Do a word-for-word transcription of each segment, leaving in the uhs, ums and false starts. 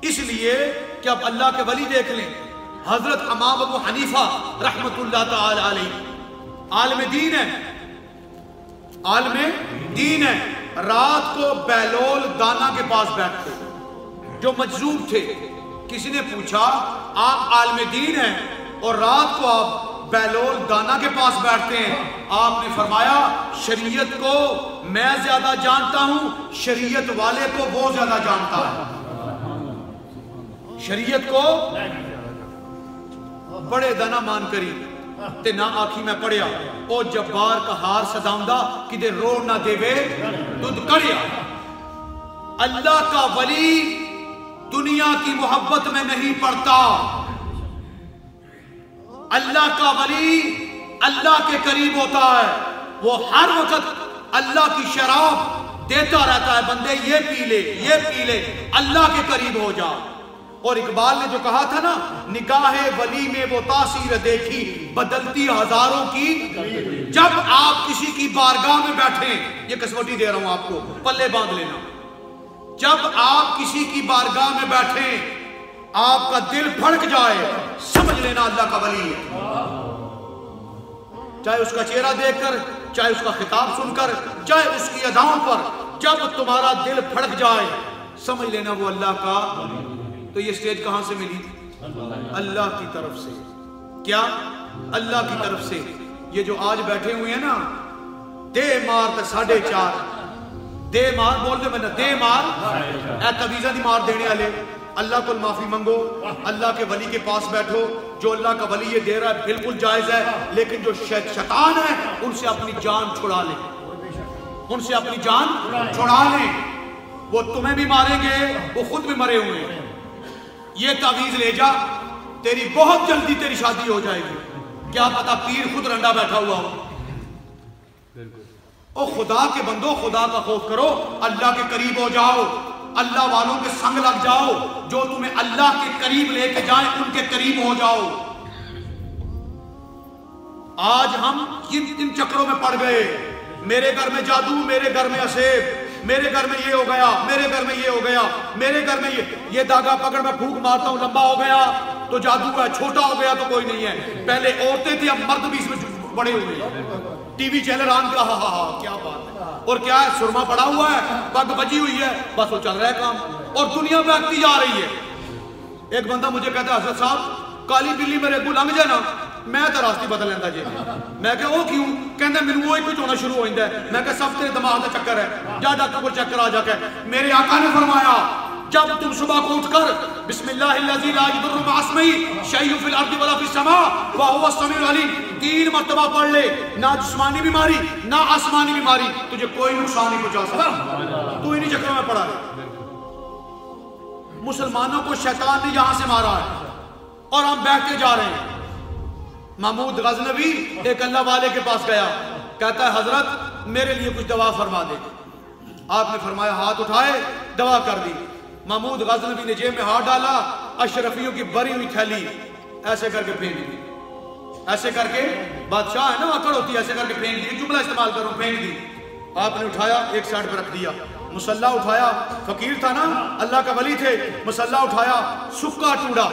اس لیے کہ اب اللہ کے ولی دیکھ لیں، حضرت امام ابو حنیفہ رحمت اللہ تعالی علیہ عالم دین ہے، عالم دین ہے، رات کو بیلول دانا کے پاس بیٹھتے جو مجذوب تھے. کسی نے پوچھا آپ عالم دین ہیں اور رات کو آپ بیلول دانا کے پاس بیٹھتے ہیں؟ آپ نے فرمایا شریعت کو میں زیادہ جانتا ہوں، شریعت والے کو وہ زیادہ جانتا ہے. شریعت کو بڑے دنا مان کری تے نہ آکھی میں پڑھیا او جبار کا ہار صداؤندہ کدے روڑ نہ دے وے دودھ کڑیا. اللہ کا ولی دنیا کی محبت میں نہیں پڑتا. اللہ کا ولی اللہ کے قریب ہوتا ہے، وہ ہر وقت اللہ کی شراب دیتا رہتا ہے، بندے یہ پی لے یہ پی لے، اللہ کے قریب ہو جا. اور اقبال نے جو کہا تھا نا، نگاہ ولی میں وہ تاثیر دیکھی بدلتی ہزاروں کی. جب آپ کسی کی بارگاہ میں بیٹھیں، یہ قسمتی دے رہا ہوں آپ کو، پلے باندھ لینا، جب آپ کسی کی بارگاہ میں بیٹھیں آپ کا دل پھڑک جائے، سمجھ لینا اللہ کا ولی ہے. چاہے اس کا چہرہ دیکھ کر، چاہے اس کا خطاب سن کر، چاہے اس کی اداؤں پر، جب تمہارا دل پھڑک جائے سمجھ لینا وہ اللہ کا. تو یہ سٹیج کہاں سے ملی؟ اللہ کی طرف سے. کیا؟ اللہ کی طرف سے. یہ جو آج بیٹھے ہوئے ہیں نا، دے مار تک ساڑھے چار دے مار بول دے میں نے دے مار اے تویزہ دی مار دینے والے. اللہ کو معافی منگو، اللہ کے ولی کے پاس بیٹھو. جو اللہ کا ولی یہ دے رہا ہے بالکل جائز ہے، لیکن جو شیطان ہے ان سے اپنی جان چھڑا لیں، ان سے اپنی جان چھڑا لیں. وہ تمہیں بھی ماریں گے، وہ خود بھی مرے ہوئے ہیں. یہ تعویذ لے جا، تیری بہت جلدی تیری شادی ہو جائے گی. کیا پتا پیر خود رنڈا بیٹھا ہوا ہو. او خدا کے بندو، خدا کا خوف کرو، اللہ کے قریب ہو جاؤ، اللہ والوں کے سنگ لگ جاؤ، جو تمہیں اللہ کے قریب لے کے جائیں ان کے قریب ہو جاؤ. آج ہم ان چکروں میں پڑ گئے، میرے گھر میں جادو، میرے گھر میں اسیب، میرے گھر میں یہ ہو گیا، میرے گھر میں یہ ہو گیا، میرے گھر میں یہ یہ داغا پکڑ میں پھونک مارتا ہوں لمبا ہو گیا تو جادو ہے، چھوٹا ہو گیا تو کوئی نہیں ہے. پہلے عورتیں تھی، اب مرد بھی اس میں بڑے ہوئے. ٹی وی چینل آن کیا، ہاں ہاں کیا بات ہے. اور کیا ہے، سرما پڑا ہوا ہے، پگ بجی ہوئی ہے، بس وہ چل رہا ہے کام، اور دنیا بہتی جا رہی ہے. ایک بندہ مجھے کہتا ہے حضرت صاحب کالی بلی میرے کو لنگ جائے نا میں تو راستے بدل لینا جی. میں کہ وہ کیوں؟ کہندے میرے وہی کچھ ہونا شروع ہو جاتا ہے. میں کہ سب تیرے دماغ کا چکر ہے، جا ڈاکٹر کو چیک کرا جا کے. میرے آقا نے فرمایا جب تم صبح کو اٹھ کر بسم اللہ الذی لا یضر مع اسمہ شیء فی الارض ولا فی السماء وهو السمیع العلیم تین مرتبہ پڑھ لے، نہ جسمانی بیماری نہ آسمانی بیماری تجھے کوئی نقصان نہیں پہنچا سکتا. تو انہی چکروں میں پڑا ہے. مسلمانوں کو شیطان نے یہاں سے مارا ہے اور ہم بہتے جا رہے ہیں. محمود غزنوی ایک اللہ والے کے پاس گیا، کہتا ہے حضرت میرے لیے کچھ دوا فرما دے. آپ نے فرمایا ہاتھ اٹھائے، دوا کر دی. محمود غزنوی نے جیب میں ہاتھ ڈالا، اشرفیوں کی بری ہوئی تھیلی ایسے کر کے پھینک دی. ایسے کر کے، بادشاہ ہے نا اکڑ ہوتی ہے، ایسے کر کے پھینک دی. جملہ استعمال کروں، پھینک دی. آپ نے اٹھایا ایک سائڈ پہ رکھ دیا. مسلح اٹھایا، فقیر تھا نا، اللہ کا ولی تھے. مسلح اٹھایا، سکا ٹوڑا،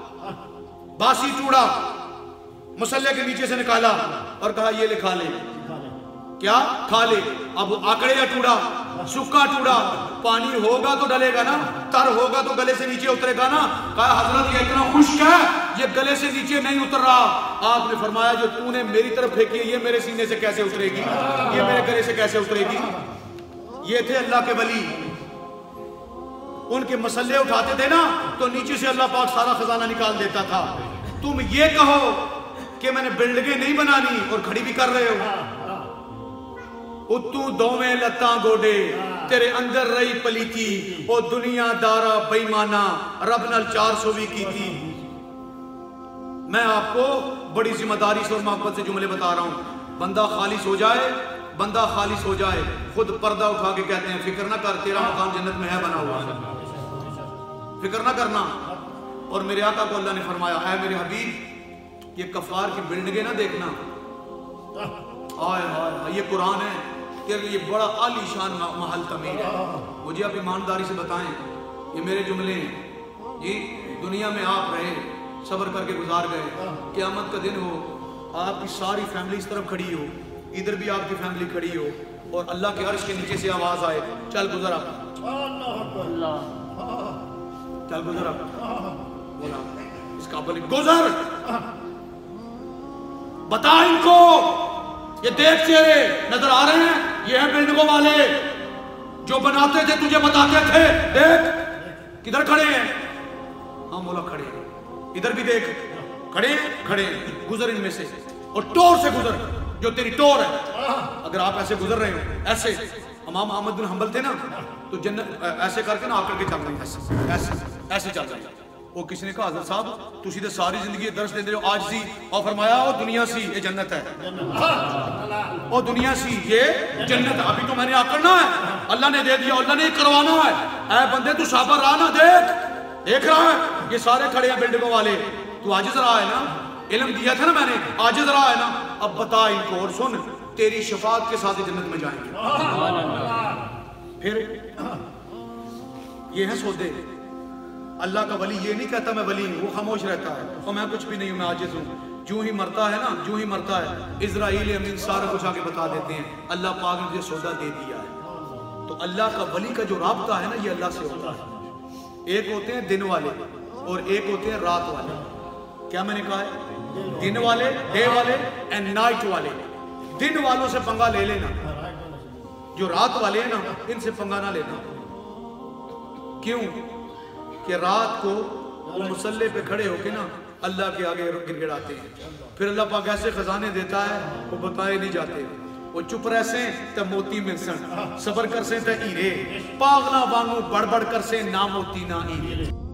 باسی ٹوڑا مسلح کے نیچے سے نکالا اور کہا یہ لے کھا لے. کیا کھا لے؟ اب آکڑے یا ٹوڑا، سکا ٹوڑا، پانی ہوگا تو ڈلے گا نا، تر ہوگا تو گلے سے نیچے اترے گا نا. کہا حضرت یہ اتنا خشک ہے یہ گلے سے نیچے نہیں اتر رہا. آپ نے فرمایا جو تو نے میری طرف پھینکی یہ میرے سینے سے کیسے اترے گی، یہ میرے گلے سے کیسے اترے گی. یہ تھے اللہ کے ولی. ان کے مسلے اٹھاتے تھے نا تو نیچے سے اللہ پاک سارا خزانہ نکال دیتا تھا. تم یہ کہو کہ میں نے بلڈنگیں نہیں بنانی اور کھڑی بھی کر رہے ہو. اتو دوویں لتاں گوڈے تیرے اندر رہی پلیتی، او دنیا دارا بیمانہ رب نال چار سو بھی کی تھی. میں آپ کو بڑی ذمہ داری سے اور محبت سے جملے بتا رہا ہوں. بندہ خالص ہو جائے، بندہ خالص ہو جائے. خود پردہ اٹھا کے کہتے ہیں فکر نہ کر تیرا مقام جنت میں ہے بنا ہوا، فکر نہ کرنا. اور میرے آقا کو اللہ نے فرمایا اے میرے حبیب یہ کفار کی بلڈنگیں نہ دیکھنا. آئے آئے یہ قرآن ہے تیرے لیے بڑا عالی شان محل تعمیر ہے. مجھے آپ ایمانداری سے بتائیں یہ میرے جملے ہیں، जी दुनिया में आप रहे, सब्र करके गुजार गए, क़यामत का दिन हो, आपकी सारी फैमिली इस तरफ खड़ी हो, इधर भी आपकी फैमिली खड़ी हो, और अल्लाह के अर्श के नीचे से आवाज आए, चल गुजर आप, चल गुजर आप, बोला इस काबिल गुजर, बता इनको, ये देख चेहरे नजर आ रहे हैं, ये हैं बिल्डिंगों वाले जो बनाते थे, तुझे बताते थे, देख किधर खड़े हैं। हाँ बोला खड़े हैं, इधर भी देख खड़े हैं, खड़े हैं, गुजर इनमें से, और टोर से गुजर, जो तेरी टोर है। अगर आप ऐसे गुजर रहे हो, ऐसे इमाम अहमद बिन हंबल थे ना, तो जन्नत ऐसे करके ना आकर के चल रहे हैं, ऐसे ऐसे ऐसे चल रहे हैं। वो किसी ने कहा हज़रत साहब तुसी तो सारी जिंदगी दर्श देते हो, आज सी, और फरमाया ओ दुनिया सी ये जन्नत है, ओ दुनिया सी ये जन्नत है। अभी तो मैंने आकरना है, अल्लाह ने दे दिया, अल्लाह ने करवाना है। ऐ बंदे तू साबर रहा ना, देख देख रहा है, ये सारे खड़े हैं बिल्डिंगों वाले, तू आजिज़ रहा है ना, इल्म दिया था ना मैंने, आजिज़ रहा है ना, अब बता इनको और सुन, तेरी शफात के साथ जन्नत में जाएंगे। फिर ये है सौदे। अल्लाह का वली ये नहीं कहता मैं वली हूँ, वो खामोश रहता है और मैं कुछ भी नहीं हूँ, मैं आजिज़ हूँ। जो ही मरता है ना, जो ही मरता है, इज़राइल अमीन सारा कुछ आके बता देते हैं, अल्लाह पाक ने मुझे सौदा दे दिया है। तो अल्लाह का वली का जो राब्ता है ना, ये अल्लाह से होता है। एक होते हैं दिन वाले और एक होते हैं रात वाले। क्या मैंने कहा है? दिन वाले, डे वाले एंड नाइट वाले। दिन वालों से पंगा ले लेना, जो रात वाले हैं ना, इनसे पंगा ना लेना। क्यों? कि रात को वो मुसल्ले पे खड़े होके ना अल्लाह के आगे गिड़गिड़ाते हैं, फिर अल्लाह पाक ऐसे खजाने देता है वो बताए नहीं जाते। वो चुप रहसे तो मोती मिलसन, सबर कर से तो हीरे, पागला वांगू बड़ बड़ कर से ना मोती ना हीरे।